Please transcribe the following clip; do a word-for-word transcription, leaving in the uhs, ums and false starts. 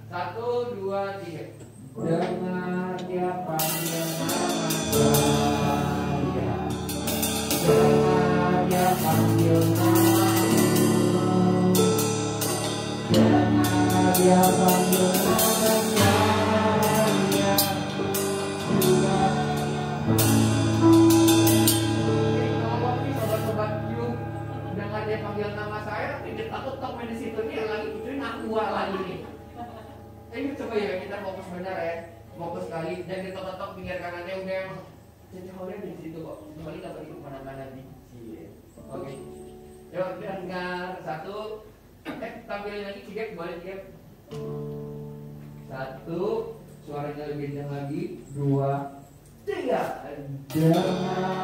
Satu, dua, tiga. Dengar dia panggil nama saya. Dengar dia panggil nama. Dengar dia panggil namanya. Dia panggil nama saya, tapi dia takut tok main di situ nih lagi itu nakua lagi nih. Ini coba ya kita fokus benar ya, fokus sekali dan ditok-tok pinggir kanannya udah emang cecahnya di situ kok. Kembali nggak pergi kemana-mana di sini. Oke, yuk dengar satu, eh tampilin lagi cigek balik ya. Satu, suaranya lebih kencang lagi. Dua, tiga. Dengar